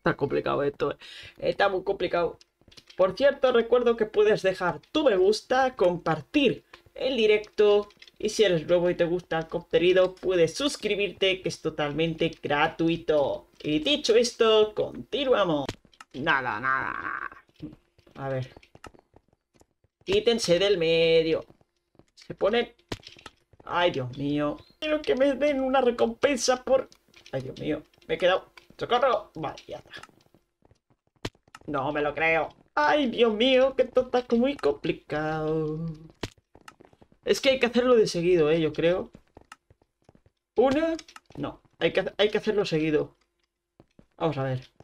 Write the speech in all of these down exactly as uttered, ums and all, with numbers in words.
Está complicado esto, eh. Está muy complicado. Por cierto, recuerdo que puedes dejar tu me gusta, compartir el directo y si eres nuevo y te gusta el contenido, puedes suscribirte, que es totalmente gratuito. Y dicho esto, continuamos. Nada, nada, nada. A ver. Quítense del medio. Se ponen... Ay, Dios mío. Quiero que me den una recompensa por... Ay, Dios mío. Me he quedado... ¡Socorro! Vale, ya está. No me lo creo. Ay, Dios mío, que esto está muy complicado. Es que hay que hacerlo de seguido, ¿eh? Yo creo. Una... No, hay que, hay que hacerlo seguido. Vamos a ver.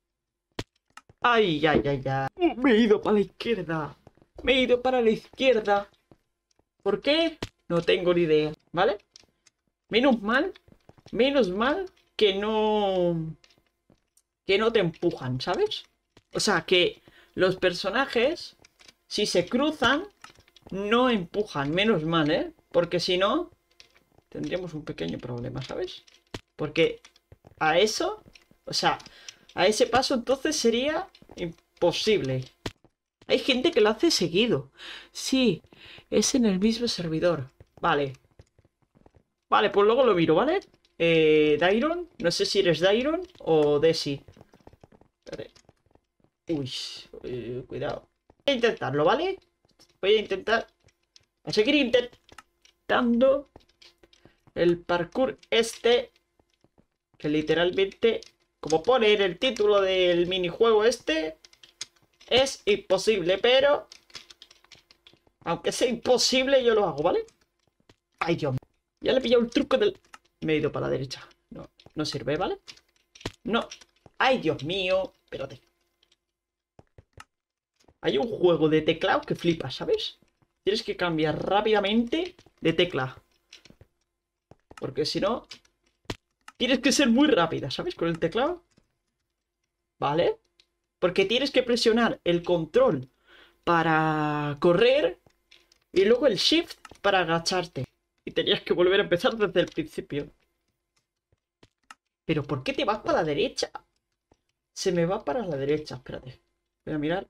Ay, ay, ay, ay. Uh, me he ido para la izquierda. Me he ido para la izquierda. ¿Por qué? No tengo ni idea, ¿vale? Menos mal, menos mal que no... Que no te empujan, ¿sabes? O sea, que los personajes, si se cruzan, no empujan. Menos mal, ¿eh? Porque si no, tendríamos un pequeño problema, ¿sabes? Porque a eso, o sea, a ese paso entonces sería imposible. Hay gente que lo hace seguido. Sí, es en el mismo servidor. Vale. Vale, pues luego lo miro, ¿vale? Eh, Dairon, no sé si eres Dairon o Desi. Espérate. Uy, eh, cuidado. Voy a intentarlo, ¿vale? Voy a intentar... A seguir intentando el parkour este, que literalmente, como pone en el título del minijuego este, es imposible, pero aunque sea imposible, yo lo hago, ¿vale? Ay, Dios mío. Ya le he pillado el truco del... Me he ido para la derecha. No, no sirve, ¿vale? No. Ay, Dios mío. Espérate. Hay un juego de teclado que flipa, ¿sabes? Tienes que cambiar rápidamente de tecla. Porque si no... Tienes que ser muy rápida, ¿sabes? Con el teclado. ¿Vale? Porque tienes que presionar el control para correr y luego el shift para agacharte. Y tenías que volver a empezar desde el principio. ¿Pero por qué te vas para la derecha? Se me va para la derecha, espérate. Voy a mirar.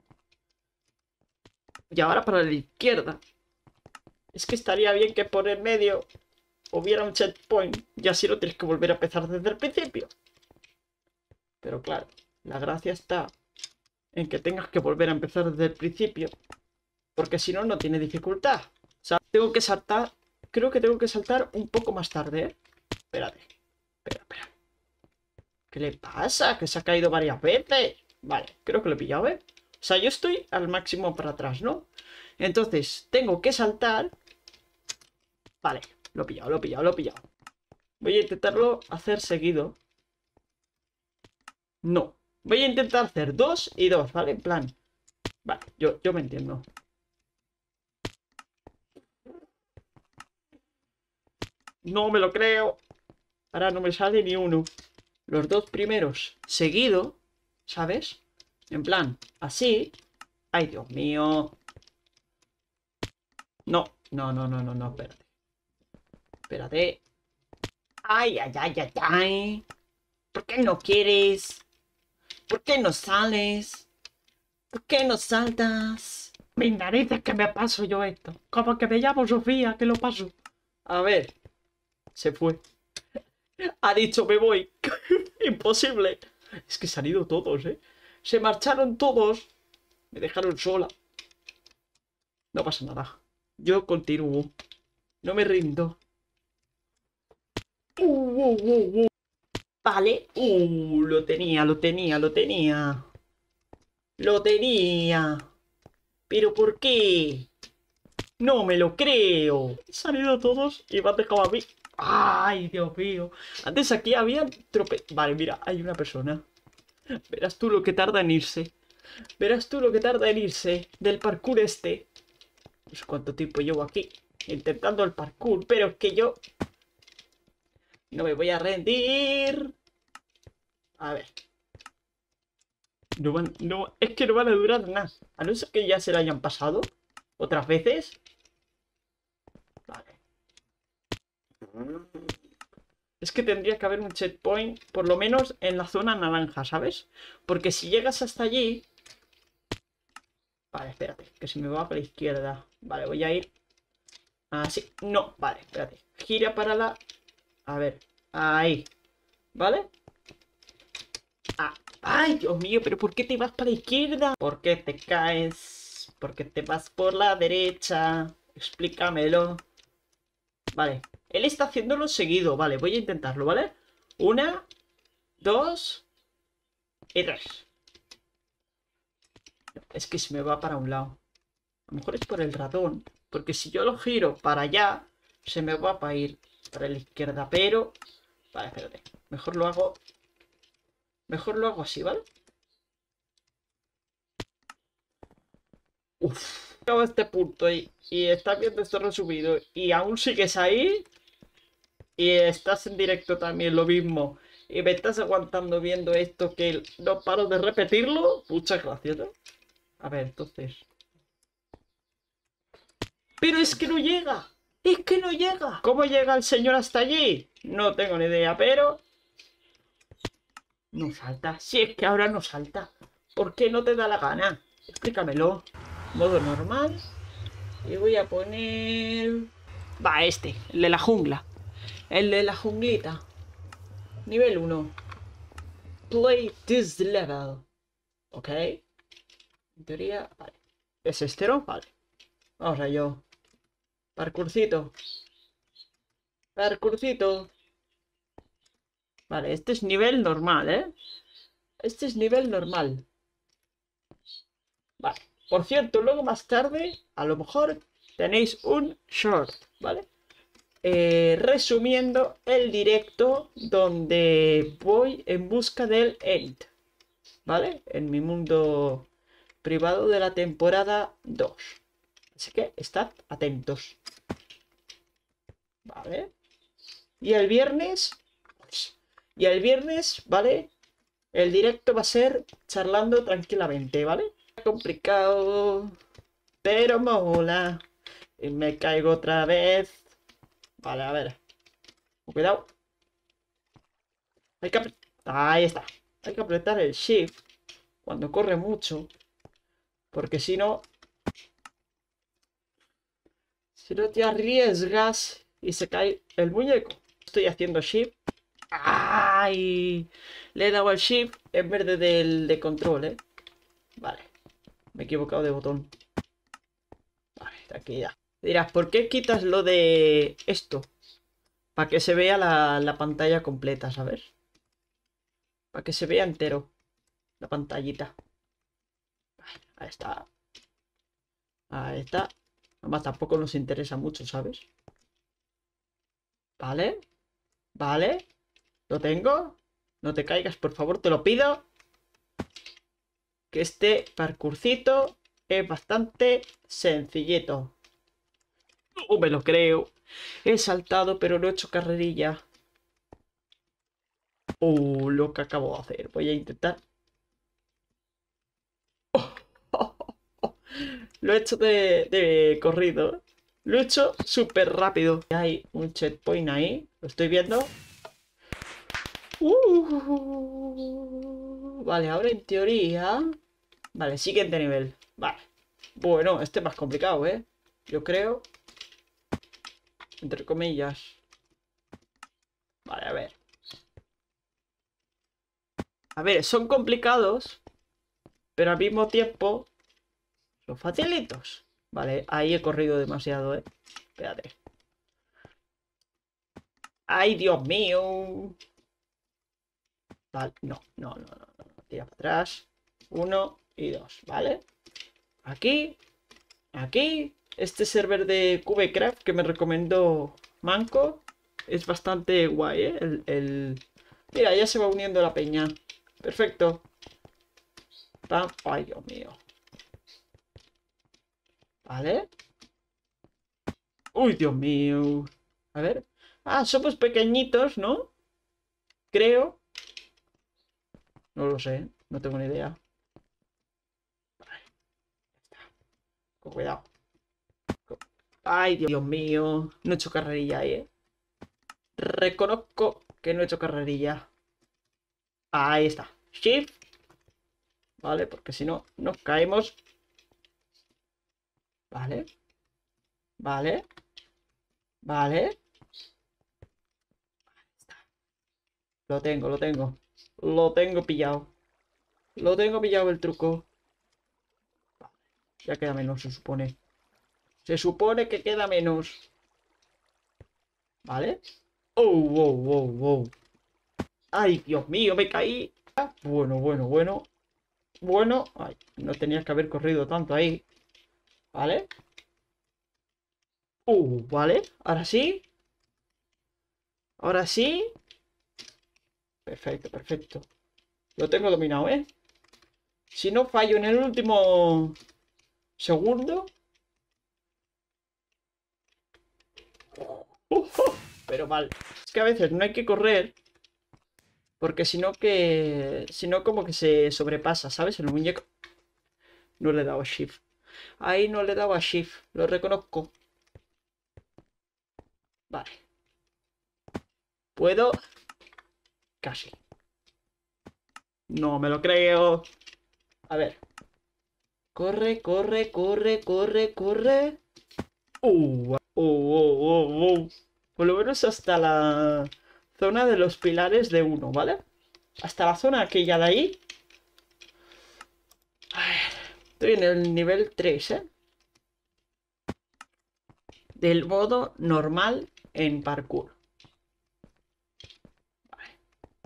Y ahora para la izquierda. Es que estaría bien que por el medio hubiera un checkpoint. Y así no tienes que volver a empezar desde el principio. Pero claro, la gracia está en que tengas que volver a empezar desde el principio. Porque si no, no tiene dificultad. O sea, tengo que saltar. Creo que tengo que saltar un poco más tarde, ¿eh? Espérate. Espera, espera. ¿Qué le pasa? Que se ha caído varias veces. Vale, creo que lo he pillado, ¿eh? O sea, yo estoy al máximo para atrás, ¿no? Entonces, tengo que saltar. Vale, lo he pillado, lo he pillado, lo he pillado. Voy a intentarlo hacer seguido. No. Voy a intentar hacer dos y dos, ¿vale? En plan. Vale, yo, yo me entiendo. No me lo creo. Ahora no me sale ni uno. Los dos primeros seguido, ¿sabes? En plan, así. Ay, Dios mío. No, no, no, no, no, no, espérate. Espérate. Ay, ay, ay, ay, ay. ¿Por qué no quieres? ¿Por qué no sales? ¿Por qué no saltas? Mis narices, que me paso yo esto. Como que me llamo Sofía, que lo paso. A ver. Se fue. Ha dicho, me voy. Imposible. Es que se han ido todos, ¿eh? Se marcharon todos. Me dejaron sola. No pasa nada. Yo continúo. No me rindo. Uh, uh, uh, uh. Vale. Uh, lo tenía, lo tenía, lo tenía. Lo tenía. ¿Pero por qué? No me lo creo. Se han ido todos y me han dejado a mí. Ay, Dios mío. Antes aquí había trope... Vale, mira, hay una persona. Verás tú lo que tarda en irse. Verás tú lo que tarda en irse del parkour este. No sé cuánto tiempo llevo aquí intentando el parkour, pero es que yo no me voy a rendir. A ver. No van, no, es que no van a durar nada. A no ser que ya se la hayan pasado otras veces. Vale. Es que tendría que haber un checkpoint, por lo menos en la zona naranja, ¿sabes? Porque si llegas hasta allí... Vale, espérate, que se me va para la izquierda. Vale, voy a ir... Así. No, vale, espérate. Gira para la... A ver, ahí. ¿Vale? Ah. ¡Ay, Dios mío! ¿Pero por qué te vas para la izquierda? ¿Por qué te caes? ¿Por qué te vas por la derecha? Explícamelo. Vale. Él está haciéndolo seguido. Vale, voy a intentarlo, ¿vale? Una, dos y tres. Es que se me va para un lado. A lo mejor es por el ratón. Porque si yo lo giro para allá, se me va para ir para la izquierda. Pero... Vale, espérate. Mejor lo hago... Mejor lo hago así, ¿vale? Uf. Acabo este punto y, y estás viendo esto resubido y aún sigues ahí y estás en directo también lo mismo y me estás aguantando viendo esto que no paro de repetirlo. Muchas gracias, ¿no? A ver, entonces... Pero es que no llega. Es que no llega. ¿Cómo llega el señor hasta allí? No tengo ni idea, pero... No salta. Si es que ahora no salta. ¿Por qué no te da la gana? Explícamelo. Modo normal. Y voy a poner... Va, este. El de la jungla. El de la junglita. Nivel uno. Play this level. Ok. En teoría... Vale. ¿Es este, no? Vale. Vamos a ello. Parkourcito. Parkourcito. Vale, este es nivel normal, ¿eh? Este es nivel normal. Vale. Por cierto, luego más tarde, a lo mejor tenéis un short, ¿vale? Eh, resumiendo el directo donde voy en busca del End, ¿vale? En mi mundo privado de la temporada dos. Así que estad atentos. ¿Vale? Y el viernes... Y el viernes, ¿vale? El directo va a ser charlando tranquilamente, ¿vale? Complicado, pero mola. Y me caigo otra vez. Vale, a ver. Cuidado. Hay que apre- Ahí está. Hay que apretar el shift cuando corre mucho. Porque si no... Si no te arriesgas y se cae el muñeco. Estoy haciendo shift. ¡Ay! Le he dado al shift en vez de del de control, ¿eh? Vale. Me he equivocado de botón. Vale, tranquilidad. Dirás, ¿por qué quitas lo de esto? Para que se vea la, la pantalla completa, ¿sabes? Para que se vea entero la pantallita. Vale, ahí está. Ahí está. Además, tampoco nos interesa mucho, ¿sabes? Vale. Vale. Lo tengo. No te caigas, por favor, te lo pido. Que este parkourcito es bastante sencillito. No me lo creo. He saltado, pero no he hecho carrerilla. Uh, lo que acabo de hacer. Voy a intentar. Lo he hecho de, de corrido. Lo he hecho súper rápido. Hay un checkpoint ahí. Lo estoy viendo. Uh, vale, ahora en teoría... Vale, siguiente nivel. Vale. Bueno, este es más complicado, ¿eh? Yo creo. Entre comillas. Vale, a ver. A ver, son complicados. Pero al mismo tiempo... Son facilitos. Vale, ahí he corrido demasiado, ¿eh? Espérate. ¡Ay, Dios mío! Vale, no, no, no, no, no. Tira para atrás. Uno y dos, ¿vale? Aquí. Aquí. Este server de Cubecraft que me recomendó Manco. Es bastante guay, ¿eh? El, el... Mira, ya se va uniendo la peña. Perfecto. Pam. Ay, Dios mío. Vale. Uy, Dios mío. A ver. Ah, somos pequeñitos, ¿no? Creo. No lo sé. No tengo ni idea. Vale. Con cuidado. Ay, Dios mío. No he hecho carrerilla ahí, ¿eh? Reconozco que no he hecho carrerilla. Ahí está. Shift. Vale, porque si no, nos caemos. Vale. Vale. Vale. Lo tengo, lo tengo. Lo tengo pillado. Lo tengo pillado el truco. Vale. Ya queda menos, se supone. Se supone que queda menos. ¿Vale? Oh, wow, wow, wow. Ay, Dios mío, me caí. Bueno, bueno, bueno. Bueno. Ay, no tenía que haber corrido tanto ahí. ¿Vale? Uh, vale. Ahora sí. Ahora sí. Perfecto, perfecto. Lo tengo dominado, ¿eh? Si no fallo en el último segundo. Uh, pero mal. Es que a veces no hay que correr. Porque si no que... Si no como que se sobrepasa, ¿sabes? El muñeco. No le he dado a Shift. Ahí no le he dado a Shift. Lo reconozco. Vale. ¿Puedo? Casi. No me lo creo. A ver. Corre, corre, corre, corre, corre. Uh, oh, oh, oh, oh. Por lo menos hasta la zona de los pilares de uno, ¿vale? Hasta la zona aquella de ahí. Estoy en el nivel tres, ¿eh? Del modo normal en parkour. Vale.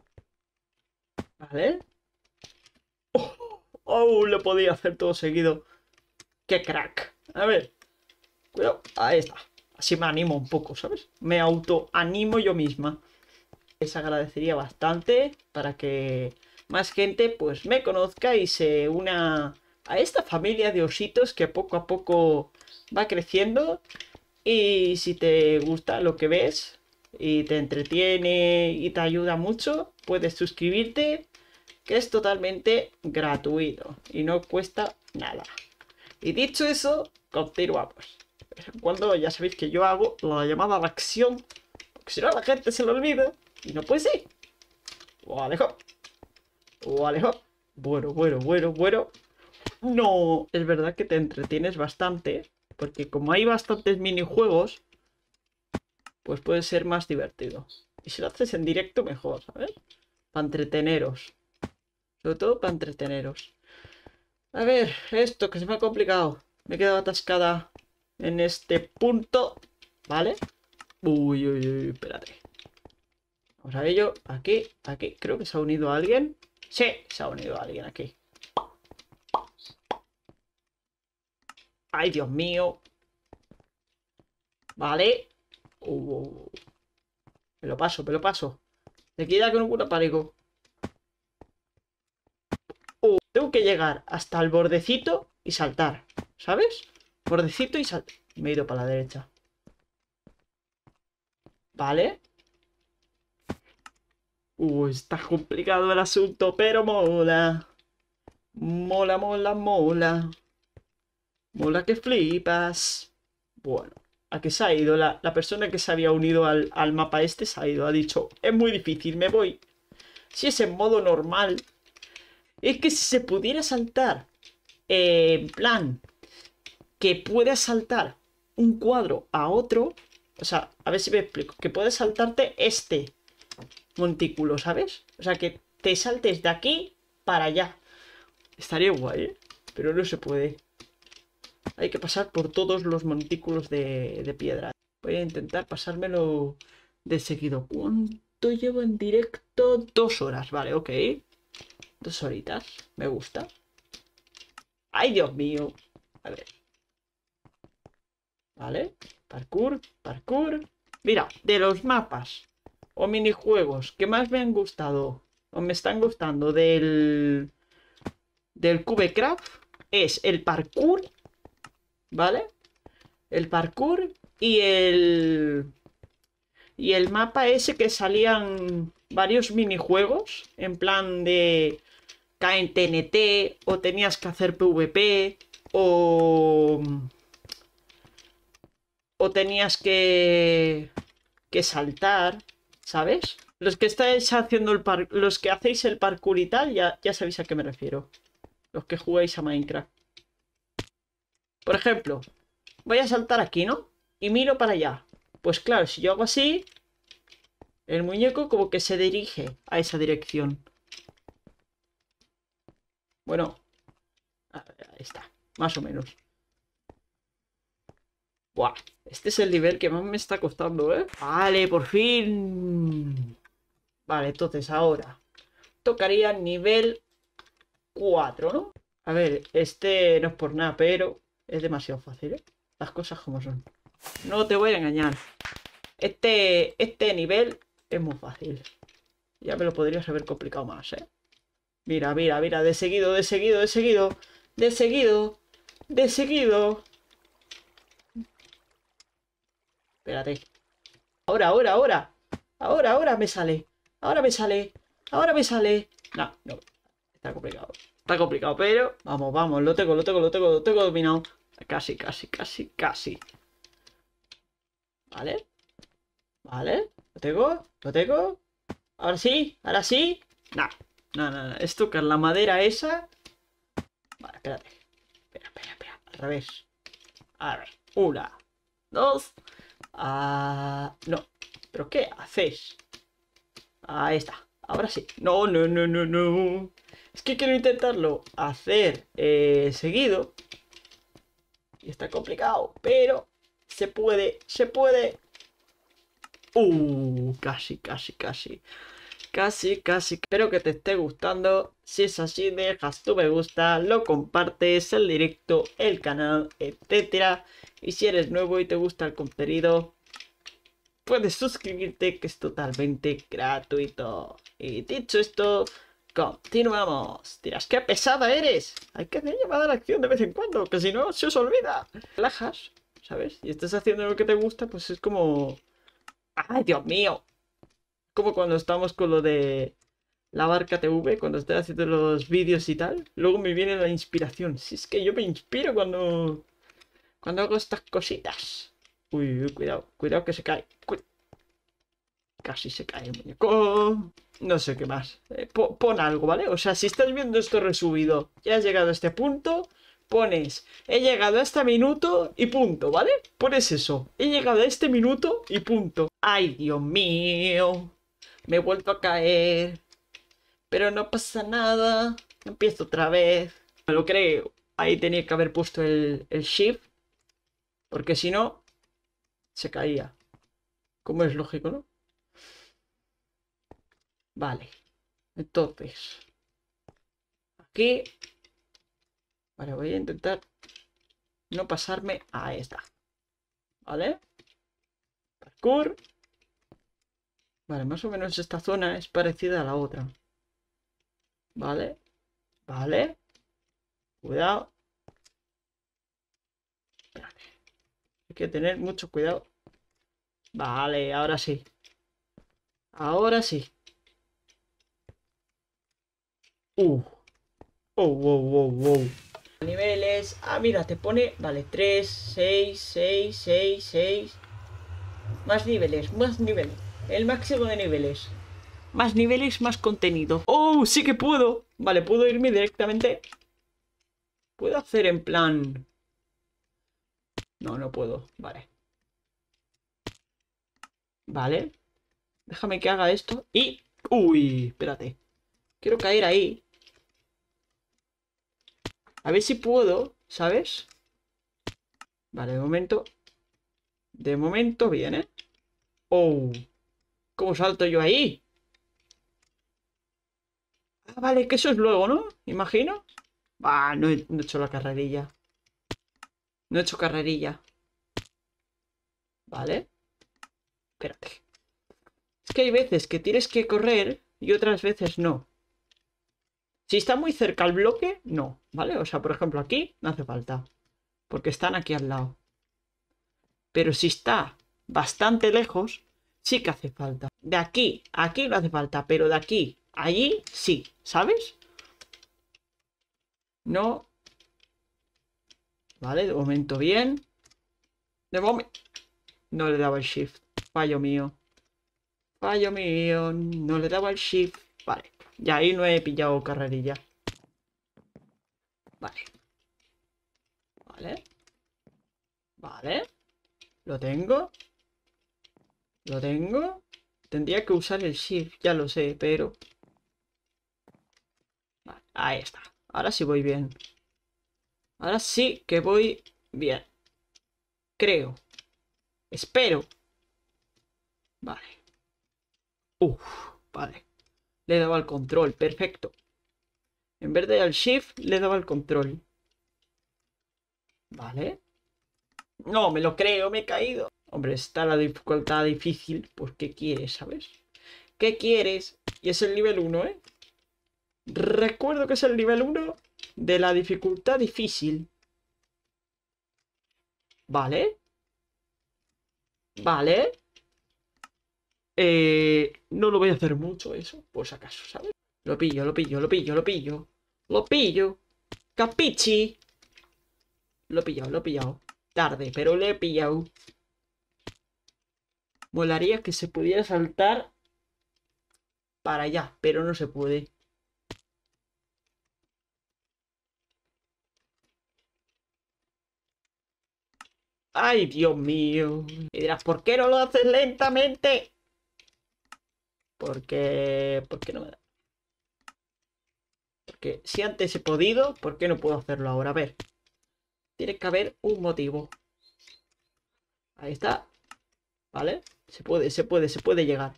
Vale. Oh, oh, lo podía hacer todo seguido. ¡Qué crack! A ver. Cuidado. Ahí está. Así me animo un poco, ¿sabes? Me autoanimo yo misma. Les agradecería bastante para que más gente pues me conozca y se una a esta familia de ositos que poco a poco va creciendo. Y si te gusta lo que ves y te entretiene y te ayuda mucho, puedes suscribirte, que es totalmente gratuito y no cuesta nada. Y dicho eso, continuamos. Cuando ya sabéis que yo hago la llamada a la acción, porque si no la gente se lo olvida y no puede ser. O alejo. O alejo. Bueno, bueno, bueno, bueno. No, es verdad que te entretienes bastante, porque como hay bastantes minijuegos, pues puede ser más divertido. Y si lo haces en directo, mejor, ¿sabes? Para entreteneros. Sobre todo para entreteneros. A ver, esto que se me ha complicado. Me he quedado atascada en este punto. ¿Vale? Uy, uy, uy, espérate. Vamos a ello. Aquí, aquí. Creo que se ha unido alguien. Sí, se ha unido alguien aquí. Ay, Dios mío. Vale. Uh, me lo paso, me lo paso. Me queda con un aparego. Uh, tengo que llegar hasta el bordecito y saltar. ¿Sabes? Bordecito y saltar. Me he ido para la derecha. Vale. Uh, está complicado el asunto, pero mola. Mola, mola, mola. Mola que flipas. Bueno, ¿a qué se ha ido? La, la persona que se había unido al, al mapa este se ha ido. Ha dicho, es muy difícil, me voy. Si es en modo normal. Es que si se pudiera saltar, eh, en plan, que puedas saltar un cuadro a otro. O sea, a ver si me explico. Que puedes saltarte este montículo, ¿sabes? O sea, que te saltes de aquí para allá. Estaría guay, ¿eh? Pero no se puede. Hay que pasar por todos los montículos de, de piedra. Voy a intentar pasármelo de seguido. ¿Cuánto llevo en directo? Dos horas, vale, ok. Dos horitas, me gusta. ¡Ay, Dios mío! A ver. Vale, parkour, parkour. Mira, de los mapas o minijuegos que más me han gustado o me están gustando del, del Cubecraft es el parkour, ¿vale? El parkour y el... Y el mapa ese que salían varios minijuegos, en plan de K en T N T, o tenías que hacer PvP, o... O tenías que... que saltar, ¿sabes? Los que estáis haciendo el par... Los que hacéis el parkour y tal, ya, ya sabéis a qué me refiero. Los que jugáis a Minecraft. Por ejemplo, voy a saltar aquí, ¿no? Y miro para allá. Pues claro, si yo hago así, el muñeco como que se dirige a esa dirección. Bueno, ahí está, más o menos. Buah, este es el nivel que más me está costando, ¿eh? Vale, por fin. Vale, entonces ahora tocaría nivel cuatro, ¿no? A ver, este no es por nada, pero es demasiado fácil, ¿eh? Las cosas como son. No te voy a engañar. Este, este nivel es muy fácil. Ya me lo podrías haber complicado más, ¿eh? Mira, mira, mira, de seguido, de seguido, de seguido, de seguido, de seguido. Espérate. Ahora, ahora, ahora. Ahora, ahora me sale. Ahora me sale. Ahora me sale. No, no. Está complicado. Está complicado, pero... Vamos, vamos. Lo tengo, lo tengo, lo tengo, lo tengo dominado. Casi, casi, casi, casi. Vale. Vale. Lo tengo, lo tengo. Ahora sí, ahora sí. No, no, no, no. Es tocar la madera esa. Vale, espérate. Espera, espera, espera. Al revés. A ver. Una, dos. Ah, no. ¿Pero qué haces? Ahí está. Ahora sí. No, no, no, no, no. Es que quiero intentarlo hacer eh, seguido. Y está complicado. Pero se puede, se puede. Uh, casi, casi, casi. Casi, casi. Espero que te esté gustando. Si es así, dejas tu me gusta, lo compartes, el directo, el canal, etcétera. Y si eres nuevo y te gusta el contenido, puedes suscribirte, que es totalmente gratuito. Y dicho esto, continuamos. Dirás, qué pesada eres. Hay que hacer llamada a la acción de vez en cuando, que si no, se os olvida. Relajas, ¿sabes? Y estás haciendo lo que te gusta, pues es como... ¡Ay, Dios mío! Como cuando estamos con lo de la barca T V, cuando estoy haciendo los vídeos y tal. Luego me viene la inspiración. Si es que yo me inspiro cuando... Cuando hago estas cositas. Uy, uy, cuidado, cuidado que se cae. Cu- Casi se cae el muñeco. No sé qué más. Eh, po- pon algo, ¿vale? O sea, si estás viendo esto resubido, ya has llegado a este punto, pones, he llegado a este minuto y punto, ¿vale? Pones eso. He llegado a este minuto y punto. ¡Ay, Dios mío! Me he vuelto a caer. Pero no pasa nada. Empiezo otra vez. Me lo creo. Ahí tenía que haber puesto el, el shift. Porque si no, se caía. Como es lógico, ¿no? Vale. Entonces. Aquí. Vale, voy a intentar no pasarme. Ahí está. ¿Vale? Parkour. Vale, más o menos esta zona es parecida a la otra. Vale. Vale. Cuidado. Espérate. Hay que tener mucho cuidado. Vale, ahora sí. Ahora sí. Uh. Oh, wow, wow, wow. Niveles. Ah, mira, te pone. Vale, tres, seis, seis, seis, seis. Más niveles, más niveles. El máximo de niveles. Más niveles, más contenido. ¡Oh! Sí que puedo. Vale, puedo irme directamente. Puedo hacer en plan. No, no puedo. Vale. Vale. Déjame que haga esto. Y. Uy, espérate. Quiero caer ahí. A ver si puedo, ¿sabes? Vale, de momento. De momento viene. Oh. ¿Cómo salto yo ahí? Ah, vale, que eso es luego, ¿no? Imagino. Ah, no he, no he hecho la carrerilla. No he hecho carrerilla. Vale. Espérate. Es que hay veces que tienes que correr y otras veces no. Si está muy cerca al bloque, no. ¿Vale? O sea, por ejemplo, aquí no hace falta. Porque están aquí al lado. Pero si está bastante lejos, sí que hace falta. De aquí a aquí no hace falta. Pero de aquí a allí, sí. ¿Sabes? No. Vale, de momento bien. De momento... No le daba el shift. Fallo mío. Fallo mío. No le daba el shift. Vale. Y ahí no he pillado carrerilla. Vale. Vale. Vale. Lo tengo. Lo tengo. Tendría que usar el shift, ya lo sé, pero... Vale, ahí está. Ahora sí voy bien. Ahora sí que voy bien. Creo. Espero. Vale. Uf, vale. Le daba el control, perfecto. En vez de al shift, le daba el control. Vale. No, me lo creo, me he caído. Hombre, está la dificultad difícil. Pues, ¿qué quieres, sabes? ¿Qué quieres? Y es el nivel uno, ¿eh? Recuerdo que es el nivel uno de la dificultad difícil. Vale. Vale. Eh, no lo voy a hacer mucho eso, por si acaso, ¿sabes? Lo pillo, lo pillo, lo pillo, lo pillo. Lo pillo. Capichi. Lo he pillado, lo he pillado. Tarde, pero lo he pillado. Molaría que se pudiera saltar para allá, pero no se puede. Ay, Dios mío. Y dirás, ¿por qué no lo haces lentamente? Porque... ¿Por qué no me da? Porque si antes he podido, ¿por qué no puedo hacerlo ahora? A ver. Tiene que haber un motivo. Ahí está. ¿Vale? Se puede, se puede, se puede llegar.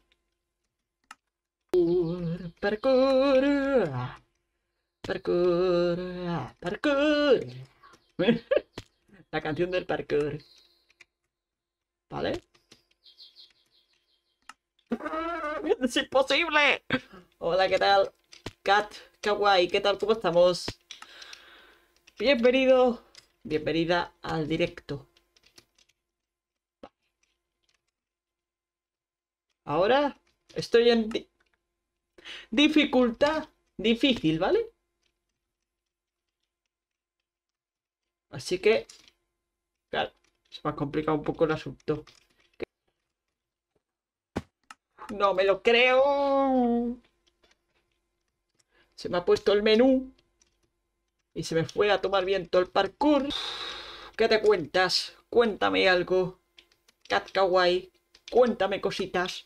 Parkour. Parkour. Parkour. La canción del parkour. ¿Vale? ¡Es imposible! Hola, ¿qué tal? Kat, Kawaii, ¿qué tal? ¿Cómo estamos? Bienvenido, bienvenida al directo. Ahora estoy en di dificultad difícil, ¿vale? Así que, claro, se me ha complicado un poco el asunto. No me lo creo. Se me ha puesto el menú y se me fue a tomar viento el parkour. ¿Qué te cuentas? Cuéntame algo. Kat Kawaii, cuéntame cositas.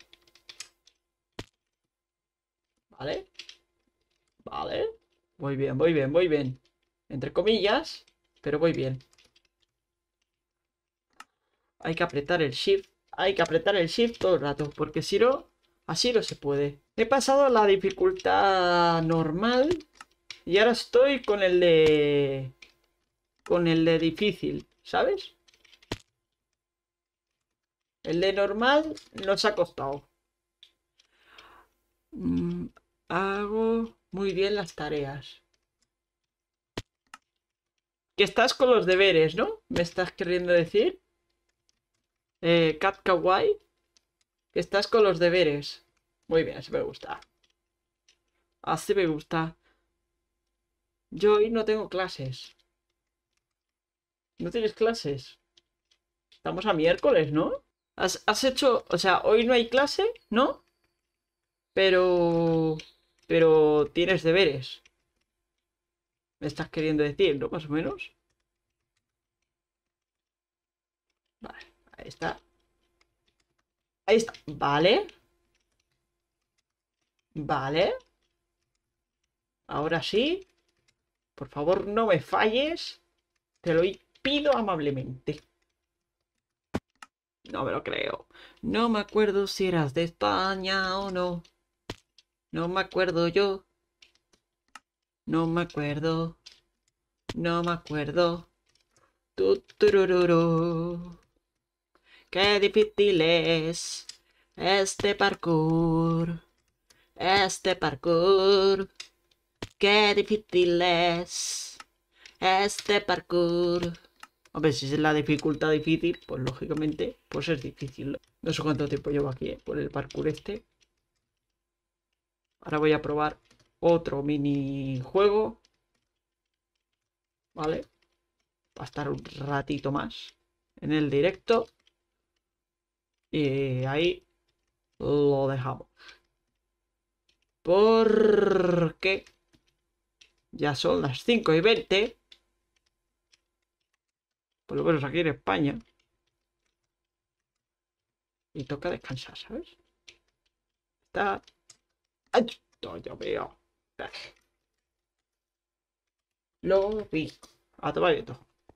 ¿Vale? Vale. Muy bien, muy bien, muy bien. Entre comillas, pero voy bien. Hay que apretar el shift. Hay que apretar el shift todo el rato, porque si no, así no se puede. He pasado a la dificultad normal y ahora estoy con el de... Con el de difícil, ¿sabes? El de normal nos ha costado. Mm, hago muy bien las tareas. Que estás con los deberes, ¿no? ¿Me estás queriendo decir? Eh, Kat Kawaii. Que estás con los deberes. Muy bien, así me gusta. Así me gusta. Yo hoy no tengo clases. ¿No tienes clases? Estamos a miércoles, ¿no? Has, has hecho... O sea, hoy no hay clase, ¿no? Pero... Pero tienes deberes. Me estás queriendo decir, ¿no? Más o menos. Vale, ahí está. Ahí está. Vale. Vale. Ahora sí. Por favor, no me falles. Te lo pido amablemente. No me lo creo. No me acuerdo si eras de España o no. No me acuerdo yo. No me acuerdo. No me acuerdo. Tu, turururu. Qué difícil es este parkour. Este parkour. Qué difícil es este parkour. Hombre, si es la dificultad difícil, pues lógicamente, pues es difícil. No sé cuánto tiempo llevo aquí, ¿eh? Por el parkour este. Ahora voy a probar otro minijuego. ¿Vale? Va a estar un ratito más en el directo. Y ahí lo dejamos. Porque ya son las cinco y veinte. Por lo menos aquí en España. Y toca descansar, ¿sabes? Está... ¡Ay! Dios mío. Lo vi. A tomar esto.